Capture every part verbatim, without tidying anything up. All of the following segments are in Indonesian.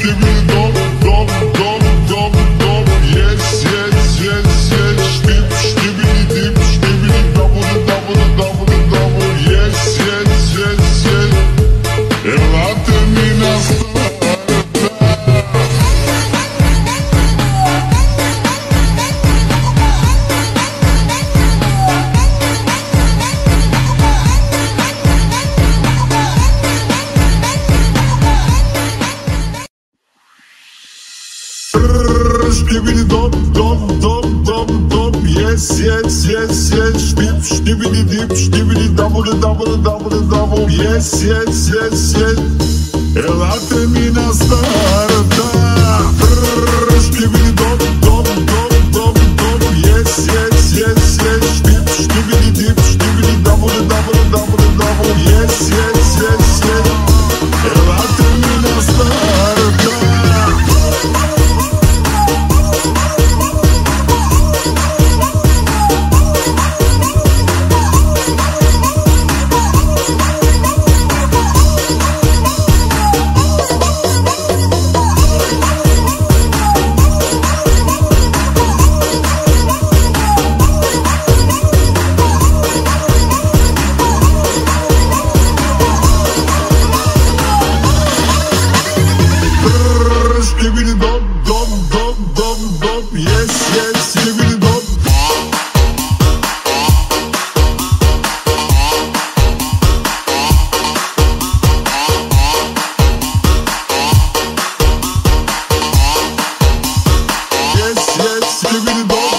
skibidi dop, dop, dop, dop, dop. Yes, yes, yes, yes. Dip, skibidi dip, skibidi double, double, double, double. Yes, yes, yes, yes. Ela termina skibidi dop, dop, dop, dop, dop. Yes, yes, yes, yes. Dip, skibidi dip, skibidi double, double, double, double. Yes, yes, yes, yes. Ela termina starta. Skibidi dop, dop, dop, dop, dop. Yes, yes, yes, yes. Dip, skibidi dip, skibidi double, double, double, double. Yes, yes, yes, yes. Ela termina starta. Skibidi dop, dop, dop, dop, dop. Yes, yes, skibidi dop. Yes, yes, skibidi dop.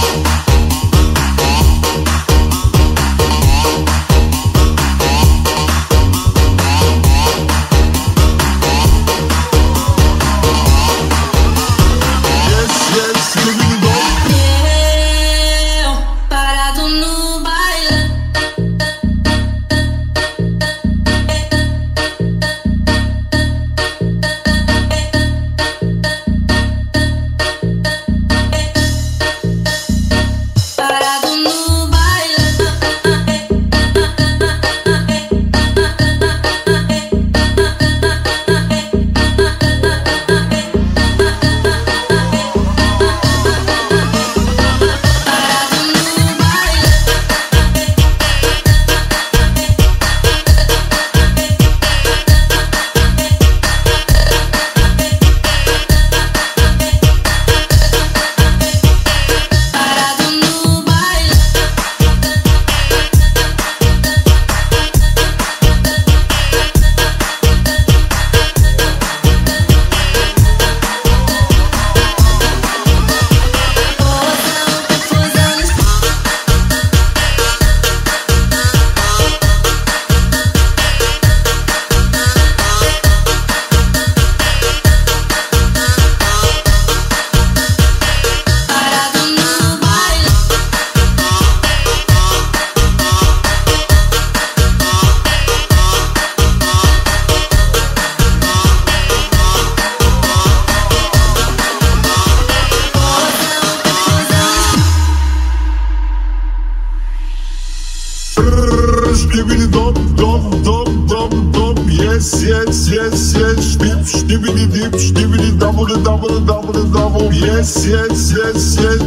Skibidi dop, dop, dop, dop, dop. Yes, yes, yes, yes. Dip, skibidi dip, skibidi double, double, double, double. Yes, yes, yes, yes.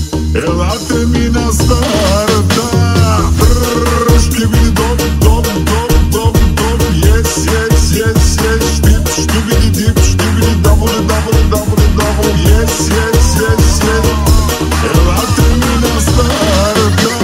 Ela termina starta. Skibidi dop, dop, dop, dop, dop. Yes, yes, yes, yes. Dip, skibidi dip, skibidi double, double, double, double. Yes, yes, yes, yes. Ela termina starta.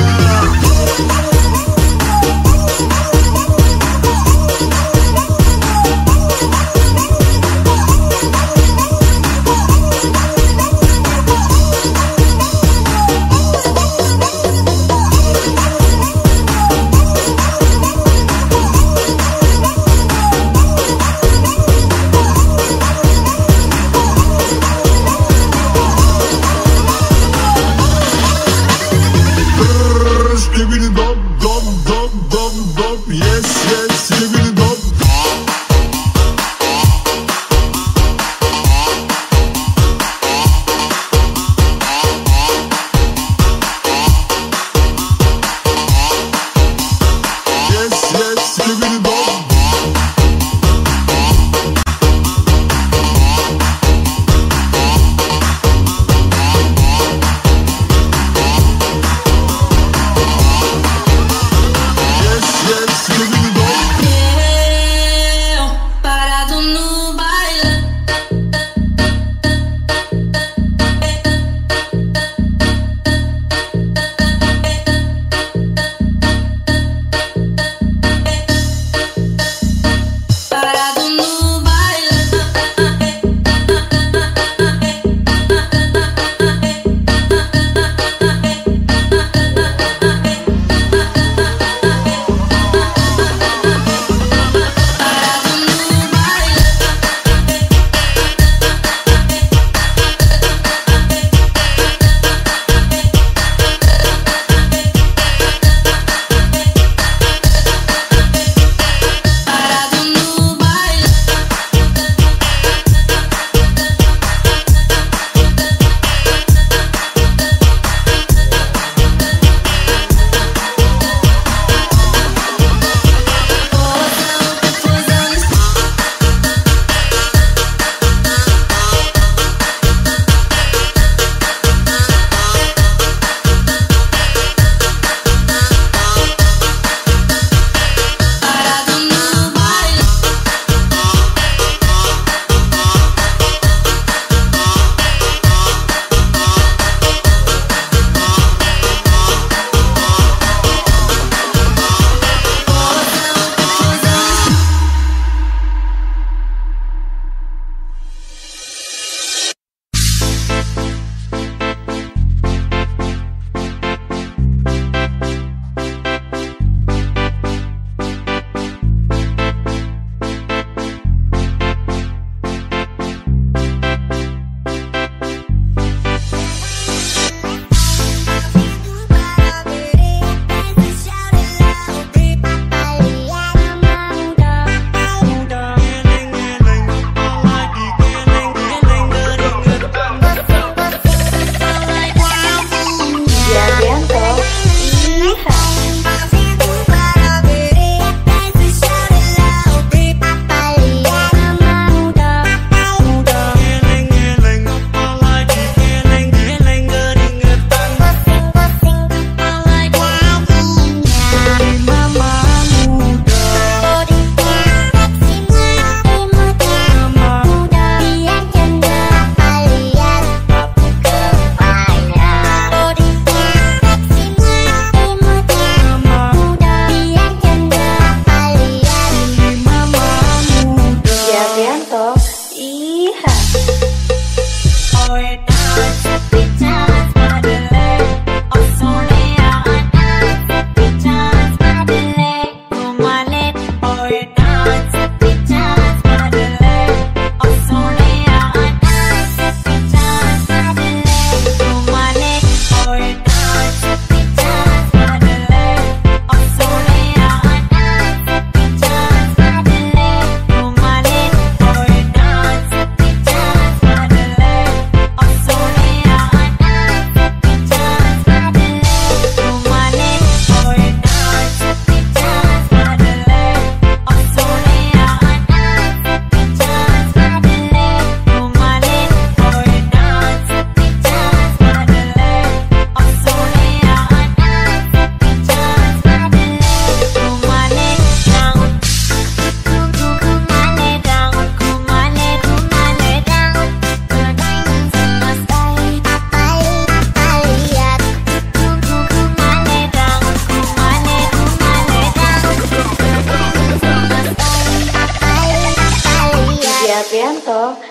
Aprianto.